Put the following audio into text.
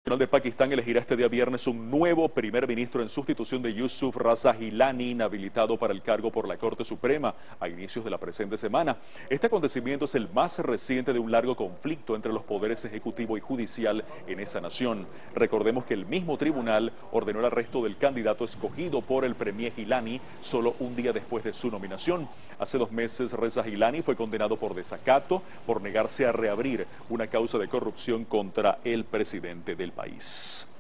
de Pakistán elegirá este día viernes un nuevo primer ministro en sustitución de Yusuf Raza Gilani, inhabilitado para el cargo por la Corte Suprema a inicios de la presente semana. Este acontecimiento es el más reciente de un largo conflicto entre los poderes ejecutivo y judicial en esa nación. Recordemos que el mismo tribunal ordenó el arresto del candidato escogido por el premier Gilani solo un día después de su nominación. Hace 2 meses, Reza Gilani fue condenado por desacato por negarse a reabrir una causa de corrupción contra el presidente del país.